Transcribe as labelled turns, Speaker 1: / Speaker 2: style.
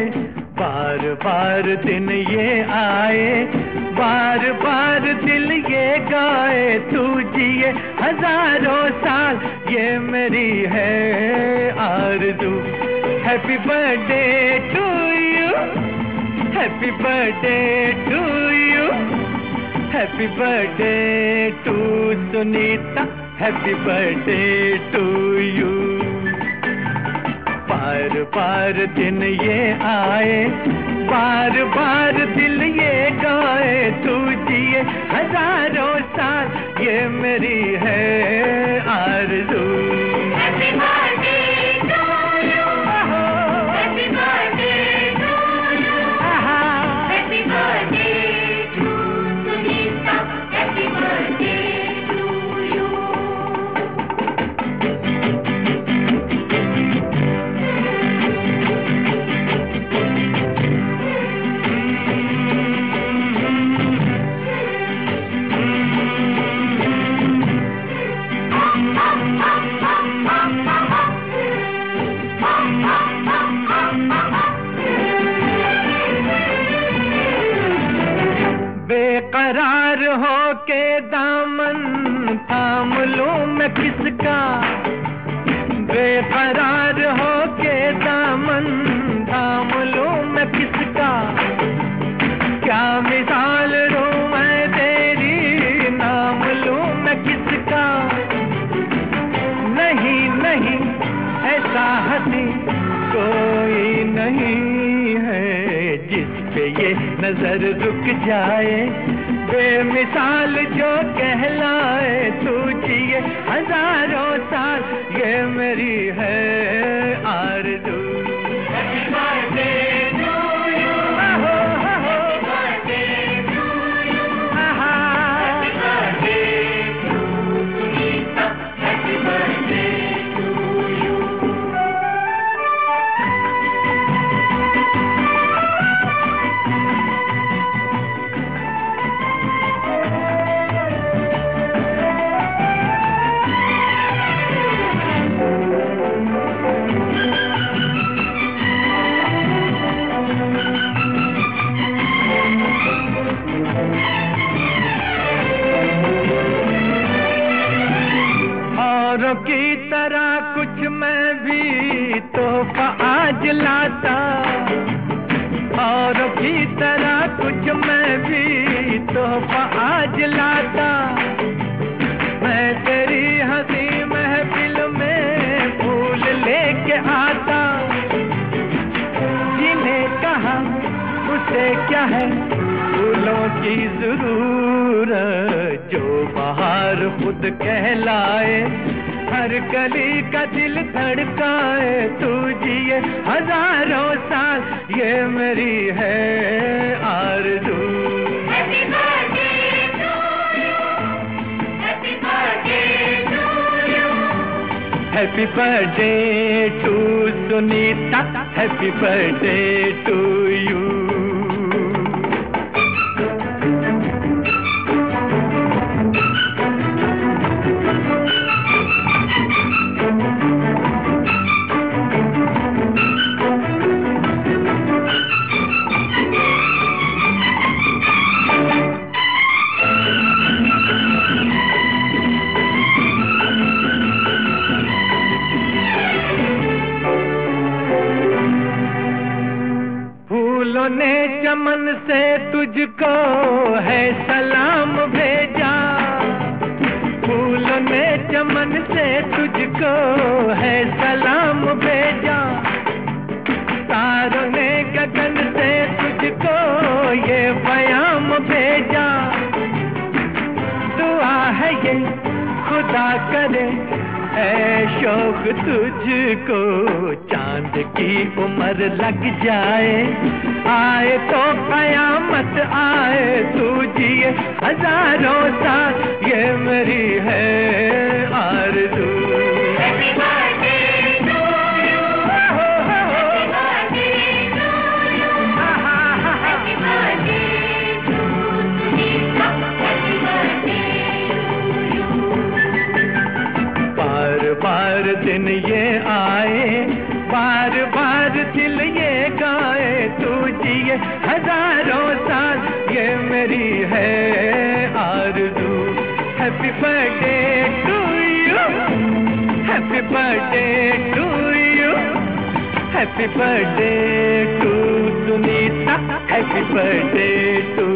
Speaker 1: बार बार दिन ये आए, बार बार दिल ये गाए, तू जिए हजारों साल, ये मेरी है आरज़ू। Happy birthday to you, happy birthday to you, happy birthday to Sunita, happy birthday to you. बार बार दिन ये आए, बार बार दिल ये गाए, तू जिए हजारों साल, ये मेरी है आरज़ू।
Speaker 2: Happy birthday to you, happy birthday to you, happy birthday to Sunita, happy birthday to you.
Speaker 1: बेकरार हो के दामन थाम लूं मैं किसका, बेकरार हो के दामन थाम लूं मैं किसका, क्या मिसाल दूं मैं तेरी, नाम लूं मैं किसका। नहीं नहीं ऐसा हंसी कोई नहीं है, जिस पे ये नजर रुक जाए, बेमिसाल जो कहलाए, तू जिए हजारों साल, ये मेरी है आरज़ू।
Speaker 2: Happy birthday to you, happy birthday to you, happy birthday to Sunita, happy birthday to you.
Speaker 1: औरों की तरह कुछ मैं भी तोहफा आज लाता, औरों की तरह कुछ मैं भी तोहफा आज लाता। मैं तेरी हंसी महफिल में फूल लेके आता, जिन्हें कहा उसे क्या है फूलों की जरूरत, जो बाहर खुद कहलाए, हर कली का दिल धड़काए, तू जिए हजारों साल, ये मेरी है आरज़ू।
Speaker 2: Happy birthday to you, happy birthday to you,
Speaker 1: happy birthday to Sunita, happy birthday to you. फूलों ने चमन से तुझको है सलाम भेजा, फूलों ने चमन से तुझको है सलाम भेजा, तारों ने गगन से तुझको ये पैगाम भेजा। दुआ है ये खुदा करे ऐ शौक तुझको, चांद की उम्र लग जाए, आए तो कयामत आए, तू जिए हजारों साल, ये मेरी है आरज़ू।
Speaker 2: Happy birthday to you, happy birthday to you, happy birthday to Sunita, happy birthday to you.
Speaker 1: बार बार दिन ये आए, बार बार दिल ये गाए, जिए हजारों साल, ये मेरी है आरज़ू। Happy birthday to you, happy birthday to you, happy birthday to Sunita, happy birthday to